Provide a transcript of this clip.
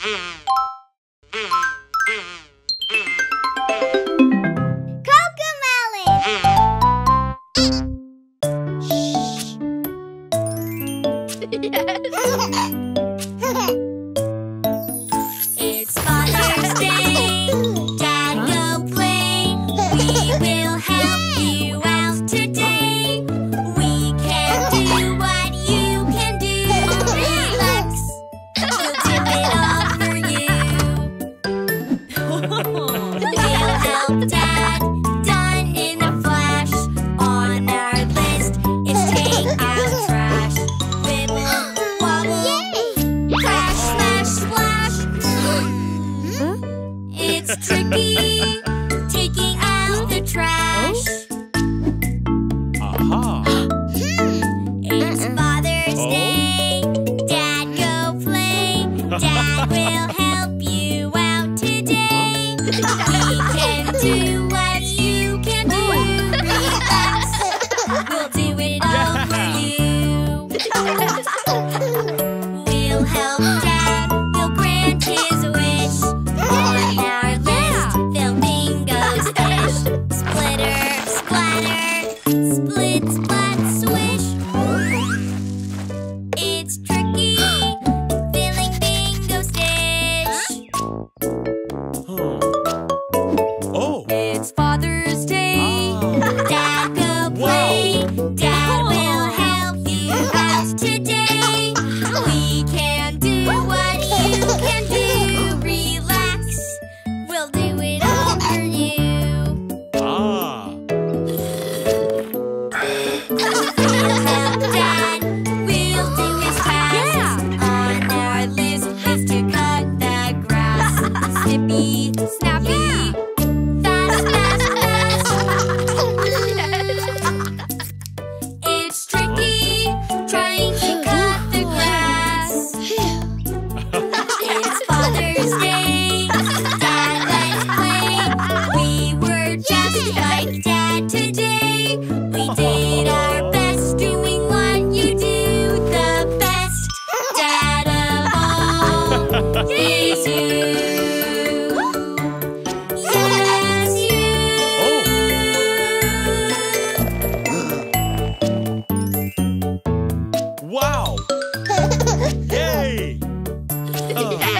It's Father's Day. Dad, go play. We will help you out today. We can do what you can do. Relax. We'll do it all for you. We'll help Dad. Done in a flash. On our list is take out trash. Wibble, wobble, crash, smash, splash. It's tricky, taking out the trash. It's Father's Day. Dad, go play. Dad will help you out today. We can do what you can do. Relax. We'll do it all for you. We'll help Dad. We'll grant his wish. On our list, flamingos fish. Splitter, splatter, split, splat, swish. It's tricky, filling bingo's dish. It's Father's Day. Dad, go play. Dad will help you out today. We can do what you can do. Relax. We'll do it all for you. We'll help Dad. We'll do his task. On our list is to cut the grass. Snippy, snappy, fast, fast, fast. It's tricky, trying to cut the grass. It's Father's Day. Dad, let's play. We were just like Dad today. We did our best doing what you do. The best dad of all is you. Yes, you. Wow! Yay!